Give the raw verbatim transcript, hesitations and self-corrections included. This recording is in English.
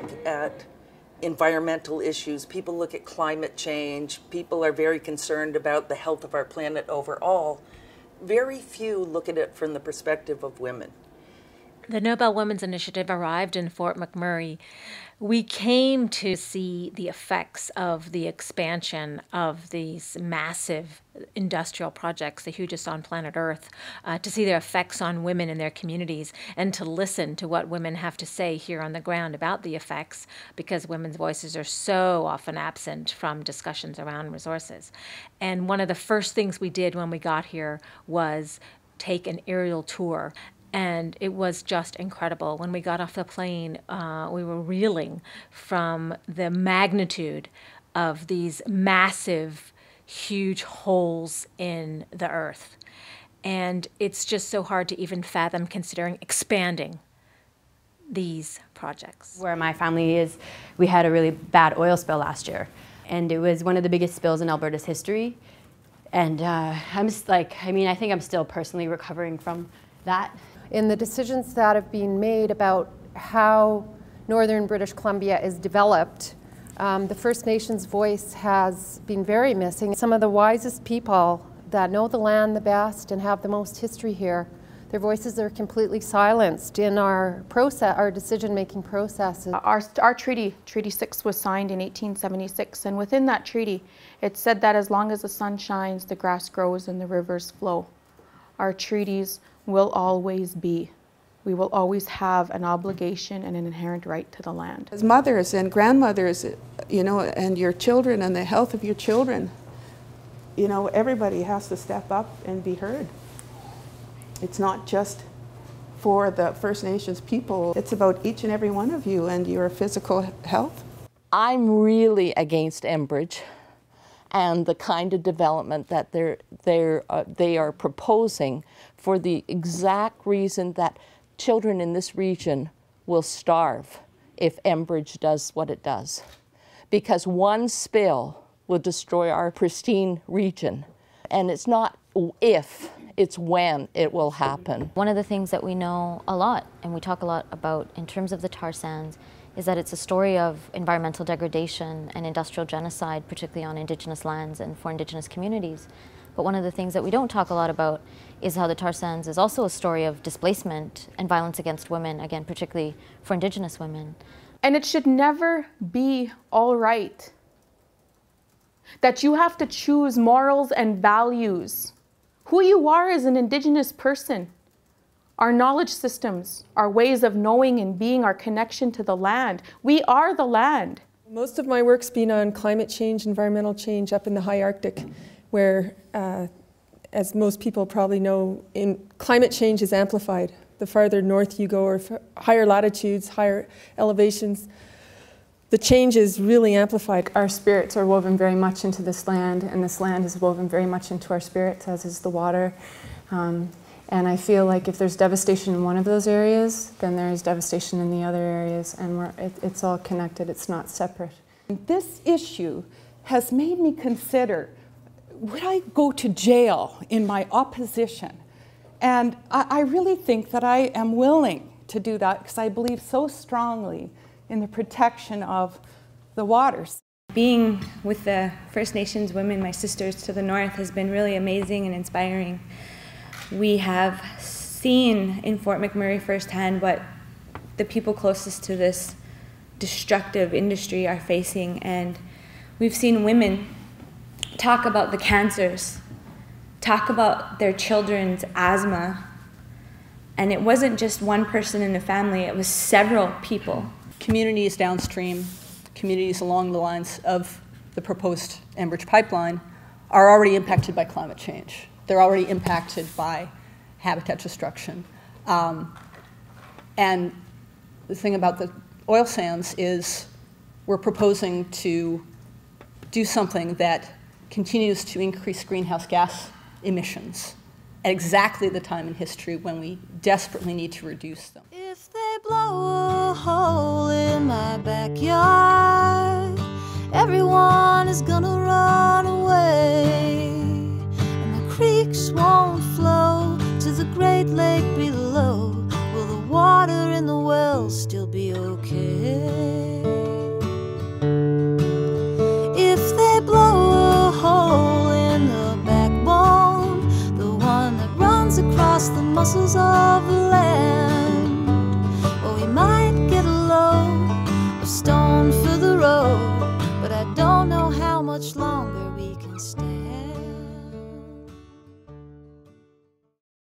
look at environmental issues, people look at climate change, people are very concerned about the health of our planet overall. Very few look at it from the perspective of women. The Nobel Women's Initiative arrived in Fort McMurray. We came to see the effects of the expansion of these massive industrial projects, the hugest on planet Earth, uh, to see their effects on women in their communities and to listen to what women have to say here on the ground about the effects, because women's voices are so often absent from discussions around resources. And one of the first things we did when we got here was take an aerial tour. And it was just incredible. When we got off the plane, uh, we were reeling from the magnitude of these massive, huge holes in the earth. And it's just so hard to even fathom considering expanding these projects. Where my family is, we had a really bad oil spill last year. And it was one of the biggest spills in Alberta's history. And uh, I'm just like, I mean, I think I'm still personally recovering from that. In the decisions that have been made about how northern British Columbia is developed, um, the First Nations voice has been very missing. Some of the wisest people that know the land the best and have the most history here, their voices are completely silenced in our process, our decision-making processes. Our, our treaty, Treaty six, was signed in eighteen seventy-six, and within that treaty, it said that as long as the sun shines, the grass grows and the rivers flow. Our treaties will always be. We will always have an obligation and an inherent right to the land. As mothers and grandmothers, you know, and your children and the health of your children, you know, everybody has to step up and be heard. It's not just for the First Nations people, it's about each and every one of you and your physical health. I'm really against Enbridge and the kind of development that they're, they're, uh, they are proposing, for the exact reason that children in this region will starve if Enbridge does what it does. Because one spill will destroy our pristine region. And it's not if, it's when it will happen. One of the things that we know a lot, and we talk a lot about in terms of the tar sands, is that it's a story of environmental degradation and industrial genocide, particularly on Indigenous lands and for Indigenous communities. But one of the things that we don't talk a lot about is how the tar sands is also a story of displacement and violence against women, again, particularly for Indigenous women. And it should never be all right that you have to choose morals and values, who you are as an Indigenous person. Our knowledge systems, our ways of knowing and being, our connection to the land. We are the land. Most of my work's been on climate change, environmental change up in the high Arctic, where, uh, as most people probably know, in climate change is amplified. The farther north you go, or higher latitudes, higher elevations, the change is really amplified. Our spirits are woven very much into this land, and this land is woven very much into our spirits, as is the water. Um, And I feel like if there's devastation in one of those areas, then there is devastation in the other areas, and we're, it, it's all connected, it's not separate. This issue has made me consider, would I go to jail in my opposition? And I, I really think that I am willing to do that because I believe so strongly in the protection of the waters. Being with the First Nations women, my sisters to the north, has been really amazing and inspiring. We have seen in Fort McMurray firsthand what the people closest to this destructive industry are facing, and we've seen women talk about the cancers, talk about their children's asthma, and it wasn't just one person in the family, it was several people. Communities downstream, communities along the lines of the proposed Enbridge pipeline are already impacted by climate change. They're already impacted by habitat destruction. Um, and the thing about the oil sands is we're proposing to do something that continues to increase greenhouse gas emissions at exactly the time in history when we desperately need to reduce them. If they blow a hole in my backyard, everyone is gonna run away, and the creeks won't flow to the Great Lake below. Will the water in the well still be okay? muscles of the land. Well, we might get a load of stone for the road, but I don't know how much longer we can stay.